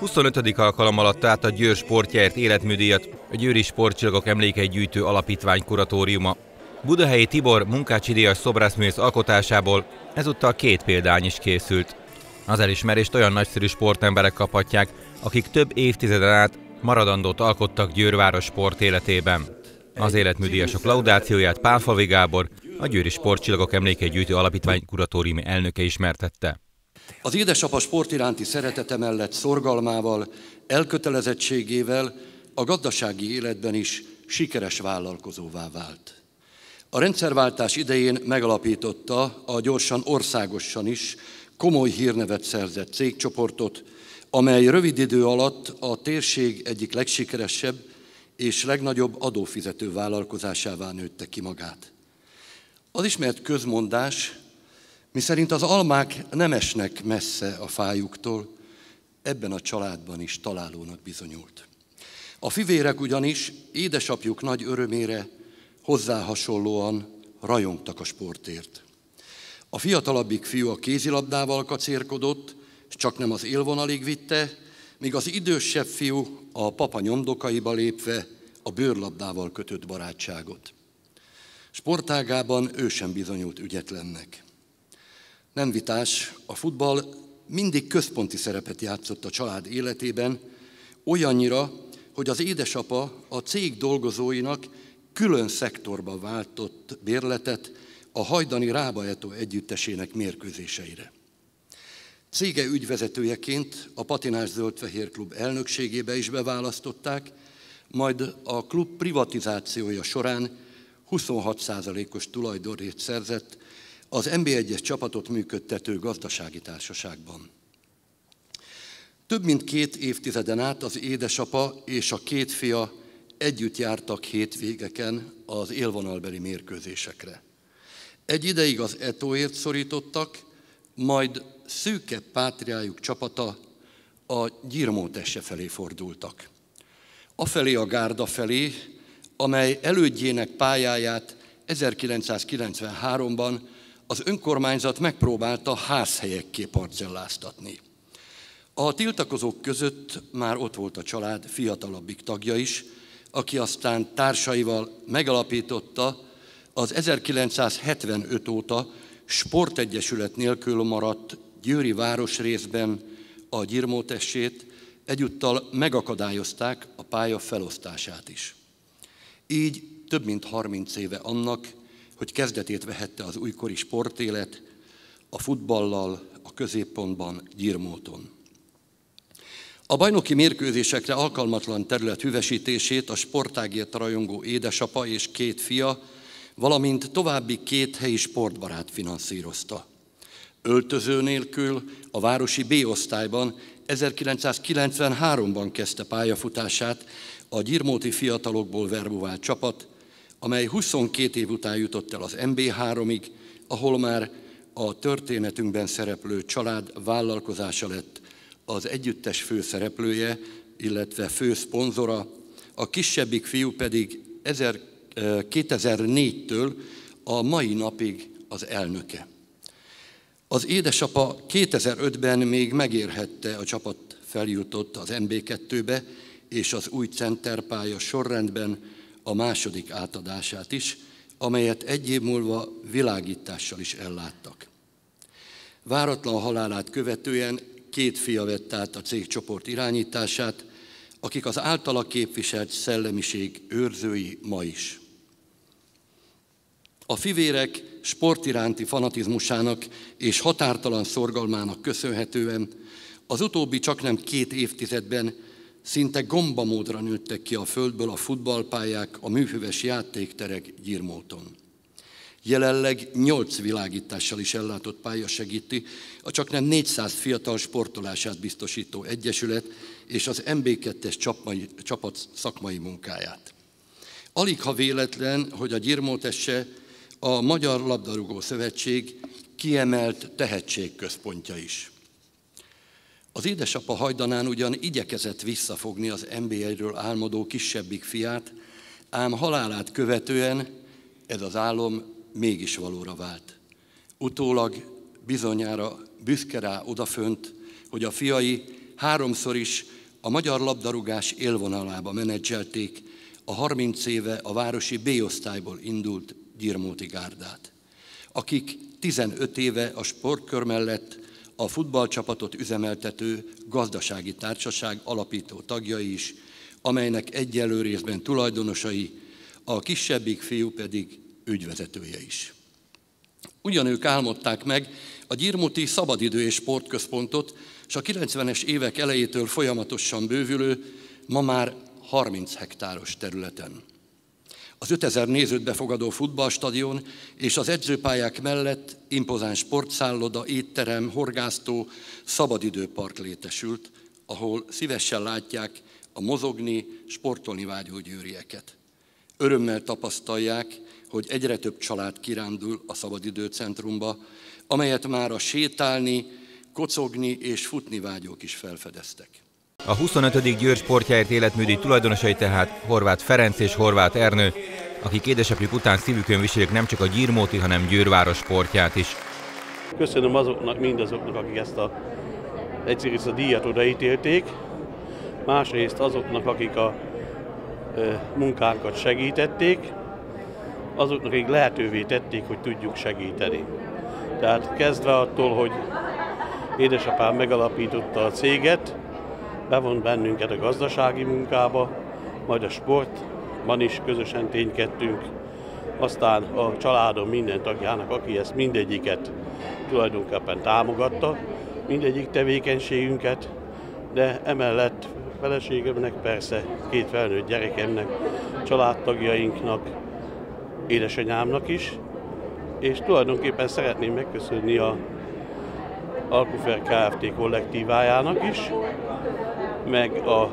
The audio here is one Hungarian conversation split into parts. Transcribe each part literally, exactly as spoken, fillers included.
huszonötödik alkalommal adta át a Győr sportjáért életműdíjat a Győri Sportcsillagok Emlékeit Gyűjtő Alapítvány kuratóriuma. Budahelyi Tibor Munkácsi díjas szobrászművész alkotásából ezúttal két példány is készült. Az elismerést olyan nagyszerű sportemberek kaphatják, akik több évtizeden át maradandót alkottak Győr város sportéletében. Az életműdíjasok laudációját Pálfalvi Gábor, a Győri Sportcsillagok Emlékeit Gyűjtő Alapítvány kuratóriumi elnöke ismertette. Az édesapa sport iránti szeretete mellett szorgalmával, elkötelezettségével a gazdasági életben is sikeres vállalkozóvá vált. A rendszerváltás idején megalapította a gyorsan országosan is komoly hírnevet szerzett cégcsoportot, amely rövid idő alatt a térség egyik legsikeresebb és legnagyobb adófizető vállalkozásává nőtte ki magát. Az ismert közmondás, miszerint az almák nem esnek messze a fájuktól, ebben a családban is találónak bizonyult. A fivérek ugyanis édesapjuk nagy örömére hozzá hasonlóan rajongtak a sportért. A fiatalabbik fiú a kézilabdával kacérkodott, és csak nem az élvonalig vitte, míg az idősebb fiú a papa nyomdokaiba lépve a bőrlabdával kötött barátságot. Sportágában ő sem bizonyult ügyetlennek. Nem vitás, a futball mindig központi szerepet játszott a család életében, olyannyira, hogy az édesapa a cég dolgozóinak külön szektorba váltott bérletet a hajdani Rába-Eto együttesének mérkőzéseire. Cége ügyvezetőjeként a Patinás Zöld-Fehér Klub elnökségébe is beválasztották, majd a klub privatizációja során huszonhat százalékos tulajdonrészt szerzett az en bé egyes csapatot működtető gazdasági társaságban. Több mint két évtizeden át az édesapa és a két fia együtt jártak hétvégeken az élvonalbeli mérkőzésekre. Egy ideig az Etóért szorítottak, majd szűkebb pátriájuk csapata a Gyirmótesse felé fordultak. Afelé a Gárda felé, amely elődjének pályáját ezerkilencszázkilencvenháromban az önkormányzat megpróbálta házhelyekké parcelláztatni. A tiltakozók között már ott volt a család fiatalabbik tagja is, aki aztán társaival megalapította az ezerkilencszázhetvenöt óta sportegyesület nélkül maradt győri városrészben a Gyirmótessét, egyúttal megakadályozták a pálya felosztását is. Így több mint harminc éve annak, hogy kezdetét vehette az újkori sportélet, a futballal a középpontban, Gyirmóton. A bajnoki mérkőzésekre alkalmatlan terület hüvesítését a sportágért rajongó édesapa és két fia, valamint további két helyi sportbarát finanszírozta. Öltöző nélkül a városi B-osztályban ezerkilencszázkilencvenháromban kezdte pályafutását a gyirmóti fiatalokból verbuvált csapat, amely huszonkét év után jutott el az en bé háromig, ahol már a történetünkben szereplő család vállalkozása lett az együttes főszereplője, illetve fő szponzora, a kisebbik fiú pedig kétezer-négytől a mai napig az elnöke. Az édesapa kétezer-ötben még megérhette, a csapat feljutott az en bé kettőbe, és az új centerpálya sorrendben a második átadását is, amelyet egy év múlva világítással is elláttak. Váratlan halálát követően két fia vett át a cégcsoport irányítását, akik az általa képviselt szellemiség őrzői ma is. A fivérek sportiránti fanatizmusának és határtalan szorgalmának köszönhetően az utóbbi csaknem két évtizedben szinte gombamódra nőttek ki a földből a futballpályák, a műfüves játékterek Gyirmóton. Jelenleg nyolc világítással is ellátott pálya segíti a csaknem négyszáz fiatal sportolását biztosító egyesület és az en bé kettes csapat szakmai munkáját. Alig ha véletlen, hogy a Gyirmótesse a Magyar Labdarúgó Szövetség kiemelt tehetségközpontja is. Az édesapa hajdanán ugyan igyekezett visszafogni az en bé egyről álmodó kisebbik fiát, ám halálát követően ez az álom mégis valóra vált. Utólag bizonyára büszke rá odafönt, hogy a fiai háromszor is a magyar labdarúgás élvonalába menedzselték a harminc éve a városi B-osztályból indult Gyirmóti gárdát, akik tizenöt éve a sportkör mellett a futballcsapatot üzemeltető gazdasági társaság alapító tagjai is, amelynek egyelő részben tulajdonosai, a kisebbik fiú pedig ügyvezetője is. Ugyanők álmodták meg a Gyirmóti Szabadidő és Sportközpontot, és a kilencvenes évek elejétől folyamatosan bővülő, ma már harminc hektáros területen. Az ötezer nézőt befogadó futballstadion és az edzőpályák mellett impozáns sportszálloda, étterem, horgásztó, szabadidőpark létesült, ahol szívesen látják a mozogni, sportolni vágyó győrieket. Örömmel tapasztalják, hogy egyre több család kirándul a Szabadidőcentrumba, amelyet már a sétálni, kocogni és futni vágyók is felfedeztek. A huszonötödik Győr Sportjáért életműdíj tulajdonosai tehát Horváth Ferenc és Horváth Ernő, akik édesapjuk után szívükön viselik nem csak a Gyirmóti, hanem Győr város sportját is. Köszönöm azoknak, mindazoknak, akik ezt a, egyrészt a díjat odaítélték, másrészt azoknak, akik a e, munkánkat segítették, azoknak, akik lehetővé tették, hogy tudjuk segíteni. Tehát kezdve attól, hogy édesapám megalapította a céget, bevont bennünket a gazdasági munkába, majd a sportban is közösen ténykedtünk, aztán a családom minden tagjának, aki ezt mindegyiket tulajdonképpen támogatta, mindegyik tevékenységünket, de emellett feleségemnek, persze két felnőtt gyerekemnek, családtagjainknak, édesanyámnak is, és tulajdonképpen szeretném megköszönni a Alkufer Kft. Kollektívájának is, meg a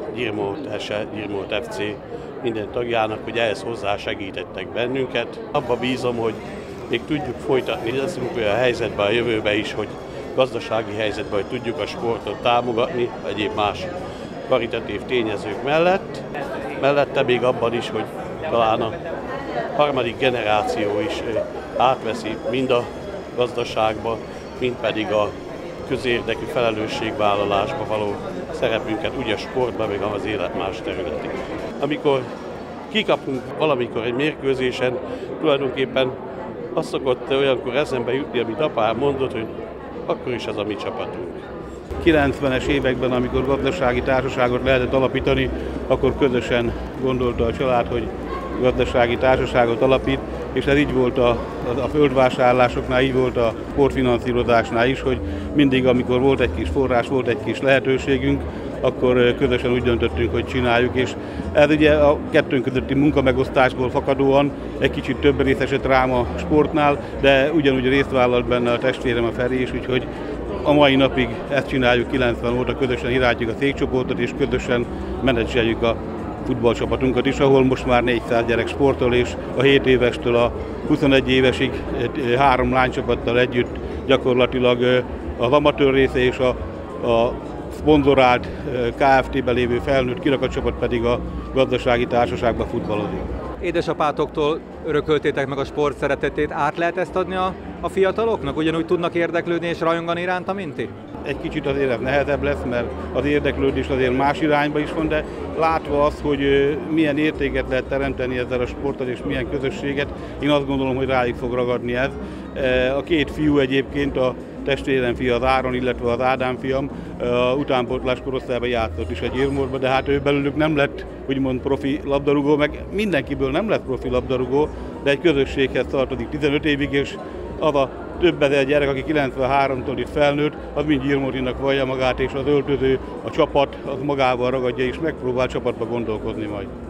Gyirmót ef cé minden tagjának, hogy ehhez hozzá segítettek bennünket. Abba bízom, hogy még tudjuk folytatni, leszünk olyan helyzetben a jövőben is, hogy gazdasági helyzetben, hogy tudjuk a sportot támogatni, egyéb más karitatív tényezők mellett. Mellette még abban is, hogy talán a harmadik generáció is átveszi mind a gazdaságba, mind pedig a közérdekű felelősségvállalásba való szerepünket, úgy a sportban, meg az élet más területén. Amikor kikapunk valamikor egy mérkőzésen, tulajdonképpen azt szokott olyankor eszembe jutni, amit apám mondott, hogy akkor is az a mi csapatunk. kilencvenes években, amikor gazdasági társaságot lehetett alapítani, akkor közösen gondolta a család, hogy gazdasági társaságot alapít, és ez így volt a, a, a földvásárlásoknál, így volt a sportfinanszírozásnál is, hogy mindig, amikor volt egy kis forrás, volt egy kis lehetőségünk, akkor közösen úgy döntöttünk, hogy csináljuk, és ez ugye a kettőnk közötti munkamegosztásból fakadóan egy kicsit több rész esett rám a sportnál, de ugyanúgy részt vállalt benne a testvérem, a Feri is, úgyhogy a mai napig ezt csináljuk, kilencven óta közösen irányítjuk a cégcsoportot, és közösen menedzseljük a futballcsapatunkat is, ahol most már négyszáz gyerek sportol, és a hét évestől a huszonegy évesig három lánycsapattal együtt gyakorlatilag az amatőr része és a, a szponzorált Kft-ben lévő felnőtt kirakatcsapat pedig a gazdasági társaságban futballozik. Édesapátoktól örököltétek meg a sport szeretetét, át lehet ezt adni a, a fiataloknak? Ugyanúgy tudnak érdeklődni és rajongani iránta, mint ti? Egy kicsit azért ez nehezebb lesz, mert az érdeklődés azért más irányba is van, de látva azt, hogy milyen értéket lehet teremteni ezzel a sporttal és milyen közösséget, én azt gondolom, hogy rájuk fog ragadni ez. A két fiú egyébként, a testvérem fia az Áron, illetve az Ádám fiam a utánpótlás korosztályban játszott is a Gyirmótban, de hát ő belőlük nem lett úgymond profi labdarúgó, meg mindenkiből nem lett profi labdarúgó, de egy közösséghez tartozik tizenöt évig, és az a több ezer gyerek, aki kilencvenháromtól itt felnőtt, az mind Gyirmótinak vallja magát, és az öltöző, a csapat az magával ragadja, és megpróbál csapatba gondolkozni majd.